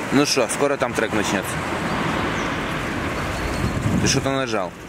Ну что, скоро там трек начнется. Ты что-то нажал.